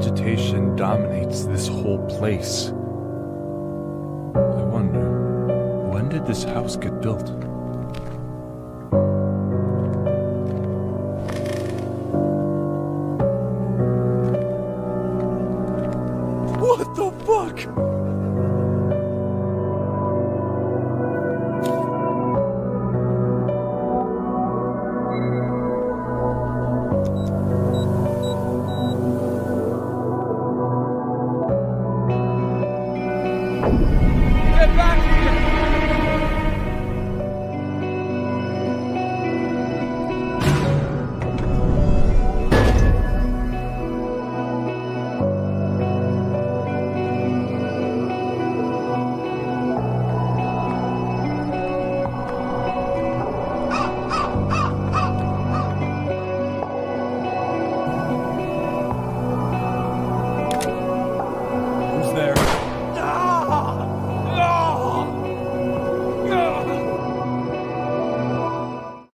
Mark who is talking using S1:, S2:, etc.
S1: vegetation dominates this whole place. I wonder, when did this house get built? What the fuck?
S2: Get back!